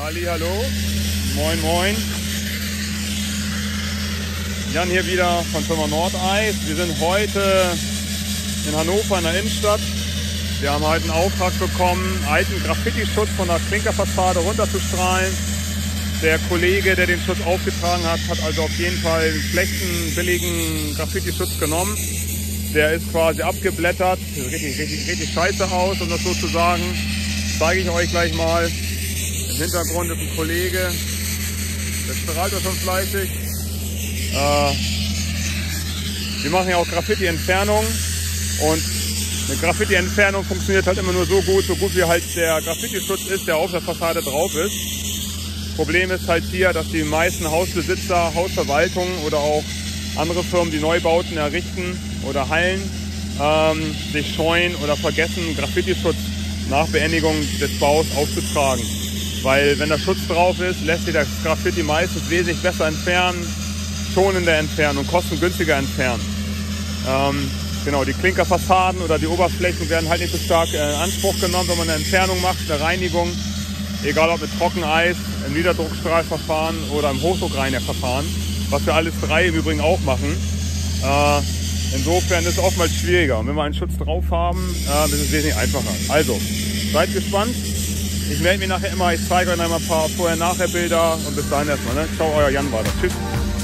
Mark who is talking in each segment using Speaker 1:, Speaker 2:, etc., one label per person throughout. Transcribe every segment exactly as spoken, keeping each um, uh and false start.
Speaker 1: Halli, hallo, moin moin. Jan hier wieder von Firma Nordeis. Wir sind heute in Hannover in der Innenstadt. Wir haben heute einen Auftrag bekommen, alten Graffiti-Schutz von der Klinkerfassade runterzustrahlen. Der Kollege, der den Schutz aufgetragen hat, hat also auf jeden Fall einen schlechten, billigen Graffiti-Schutz genommen. Der ist quasi abgeblättert, sieht richtig, richtig, richtig scheiße aus, um das so zu sagen. Zeige ich euch gleich mal. Im Hintergrund ist ein Kollege, der strahlt da schon fleißig. Äh, wir machen ja auch Graffiti-Entfernung und eine Graffiti-Entfernung funktioniert halt immer nur so gut, so gut wie halt der Graffiti-Schutz ist, der auf der Fassade drauf ist. Problem ist halt hier, dass die meisten Hausbesitzer, Hausverwaltungen oder auch andere Firmen, die Neubauten errichten oder Hallen, ähm, sich scheuen oder vergessen, Graffiti-Schutz nach Beendigung des Baus aufzutragen. Weil wenn der Schutz drauf ist, lässt sich das Graffiti meistens wesentlich besser entfernen, schonender entfernen und kostengünstiger entfernen. Ähm, genau, die Klinkerfassaden oder die Oberflächen werden halt nicht so stark in Anspruch genommen, wenn man eine Entfernung macht, eine Reinigung. Egal ob mit Trockeneis, im Niederdruckstrahlverfahren oder im Hochdruckreinigerverfahren, was wir alles drei im Übrigen auch machen. Äh, insofern ist es oftmals schwieriger. Und wenn wir einen Schutz drauf haben, äh, ist es wesentlich einfacher. Also, seid gespannt. Ich melde mich nachher immer, ich zeige euch einmal ein paar Vorher-Nachher-Bilder und bis dahin erstmal. Ne? Ciao, euer Jan war das. Tschüss.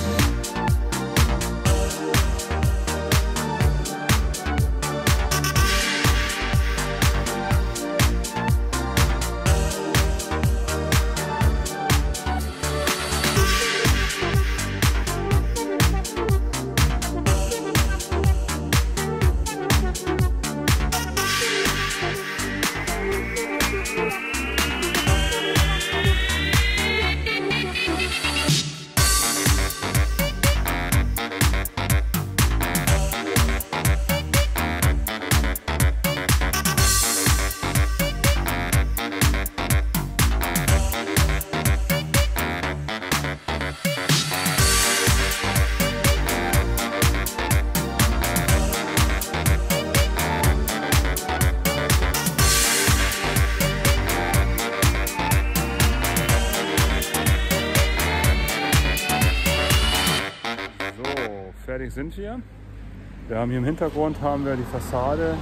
Speaker 1: Fertig sind wir. Wir haben hier im Hintergrund haben wir die Fassade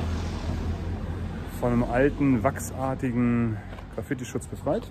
Speaker 1: von einem alten wachsartigen Graffiti-Schutz befreit.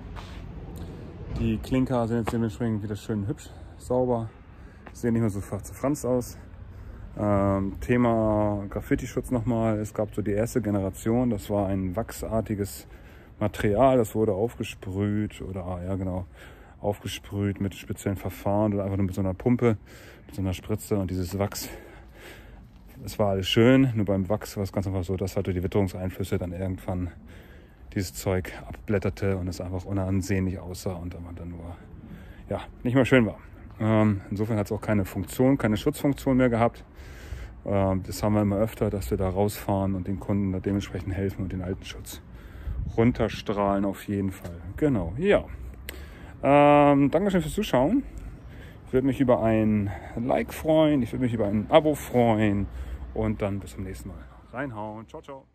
Speaker 1: Die Klinker sind jetzt dementsprechend wieder schön hübsch, sauber, sehen nicht mehr so zerfranst aus. Ähm, Thema Graffiti-Schutz nochmal, es gab so die erste Generation, das war ein wachsartiges Material, das wurde aufgesprüht oder ja genau, aufgesprüht mit speziellen Verfahren oder einfach nur mit so einer Pumpe, mit so einer Spritze und dieses Wachs. Das war alles schön, nur beim Wachs war es ganz einfach so, dass halt durch die Witterungseinflüsse dann irgendwann dieses Zeug abblätterte und es einfach unansehnlich aussah und dann nur ja, nicht mehr schön war. Ähm, insofern hat es auch keine Funktion, keine Schutzfunktion mehr gehabt. Ähm, das haben wir immer öfter, dass wir da rausfahren und den Kunden da dementsprechend helfen und den alten Schutz runterstrahlen auf jeden Fall. Genau, ja. Ähm, Dankeschön fürs Zuschauen. Ich würde mich über ein Like freuen, ich würde mich über ein Abo freuen und dann bis zum nächsten Mal. Reinhauen, ciao, ciao.